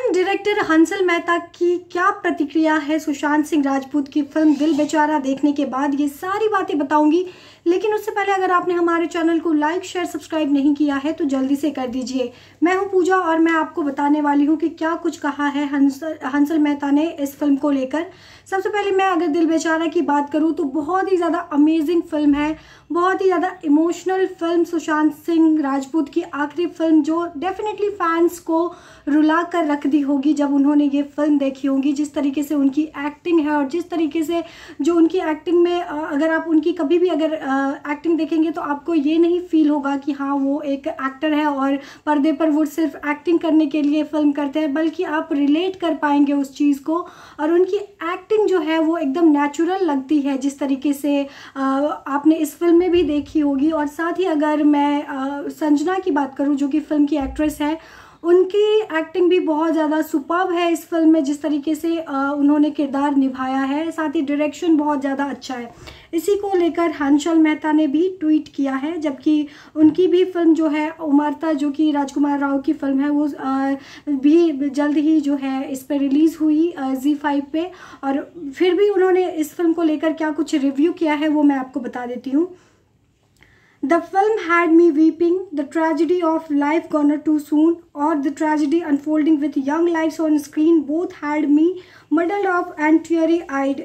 Film director Hansal Mehta की क्या प्रतिक्रिया है सुशांत सिंह राजपूत की फिल्म दिल बेचारा देखने के बाद, ये सारी बातें बताऊंगी। लेकिन उससे पहले अगर आपने हमारे चैनल को लाइक शेयर सब्सक्राइब नहीं किया है तो जल्दी से कर दीजिए। मैं हूं पूजा और मैं आपको बताने वाली हूं कि क्या कुछ कहा है हंसल मेहता ने इस फिल्म को लेकर। सबसे पहले मैं अगर दिल बेचारा की बात करूं तो बहुत ही ज़्यादा अमेजिंग फिल्म है, बहुत ही ज़्यादा इमोशनल फिल्म। सुशांत सिंह राजपूत की आखिरी फिल्म जो डेफिनेटली फैंस को रुला कर रख दी होगी जब उन्होंने ये फिल्म देखी होगी। जिस तरीके से उनकी एक्टिंग है और जिस तरीके से जो उनकी एक्टिंग में अगर आप उनकी कभी भी अगर एक्टिंग देखेंगे तो आपको ये नहीं फील होगा कि हाँ वो एक एक्टर है और पर्दे पर वो सिर्फ एक्टिंग करने के लिए फिल्म करते हैं, बल्कि आप रिलेट कर पाएंगे उस चीज़ को। और उनकी एक्टिंग जो है वो एकदम नेचुरल लगती है, जिस तरीके से आपने इस फिल्म में भी देखी होगी। और साथ ही अगर मैं संजना की बात करूँ जो कि फिल्म की एक्ट्रेस है, उनकी एक्टिंग भी बहुत ज़्यादा सुपर्ब है इस फिल्म में, जिस तरीके से उन्होंने किरदार निभाया है। साथ ही डायरेक्शन बहुत ज़्यादा अच्छा है। इसी को लेकर हंसल मेहता ने भी ट्वीट किया है, जबकि उनकी भी फिल्म जो है उमरता जो कि राजकुमार राव की फिल्म है वो भी जल्द ही जो है इस पर रिलीज़ हुई ZEE5 पे। और फिर भी उन्होंने इस फिल्म को लेकर क्या कुछ रिव्यू किया है वो मैं आपको बता देती हूँ। The film had me weeping. The tragedy of life gone too soon or the tragedy unfolding with young lives on screen both had me muddled up and teary-eyed.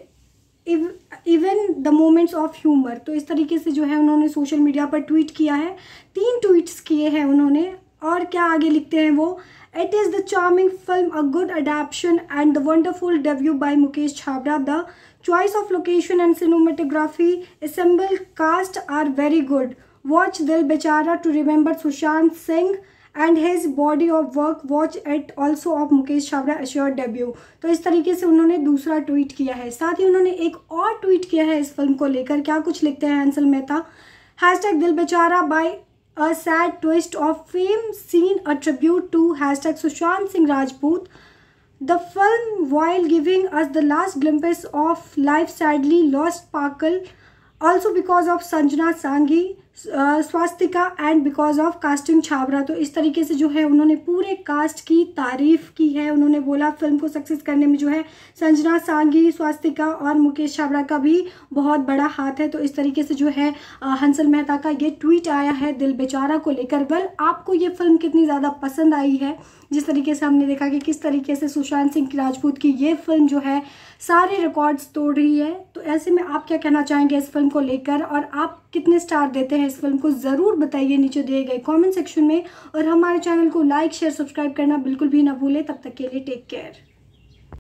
Even the moments of humor. तो इस तरीके से जो है उन्होंने social media पर tweet किया है। 3 ट्वीट्स किए हैं उन्होंने और क्या आगे लिखते हैं वो, It is the charming film, a good adaptation and the wonderful debut by Mukesh Chhabra. The choice of location and cinematography, assembled cast are very good. Watch Dil Bechara to remember Sushant Singh and his body of work. Watch it also of Mukesh Chhabra assured debut. तो इस तरीके से उन्होंने दूसरा tweet किया है। साथ ही उन्होंने एक और ट्वीट किया है इस फिल्म को लेकर। क्या कुछ लिखते हैं हंसल मेहता, हैशटैग दिल बेचारा by a sad twist of fame scene, a tribute to hashtag Sushant Singh Rajput. The film, while giving us the last glimpse of life, sadly lost sparkle also because of Sanjana Sanghi, Swastika and because of casting Chhabra. तो इस तरीके से जो है उन्होंने पूरे cast की तारीफ की है। उन्होंने बोला फिल्म को सक्सेस करने में जो है संजना सांगी, स्वास्तिका और मुकेश छाबरा का भी बहुत बड़ा हाथ है। तो इस तरीके से जो है हंसल मेहता का ये ट्वीट आया है दिल बेचारा को लेकर। वेल, आपको ये फिल्म कितनी ज़्यादा पसंद आई है? जिस तरीके से हमने देखा कि किस तरीके से सुशांत सिंह राजपूत की ये फिल्म जो है सारे रिकॉर्ड्स तोड़ रही है, तो ऐसे में आप क्या कहना चाहेंगे इस फिल्म को लेकर और आप कितने स्टार देते हैं इस फिल्म को, ज़रूर बताइए नीचे दिए गए कमेंट सेक्शन में। और हमारे चैनल को लाइक शेयर सब्सक्राइब करना बिल्कुल भी ना भूलें। तब तक के लिए टेक केयर।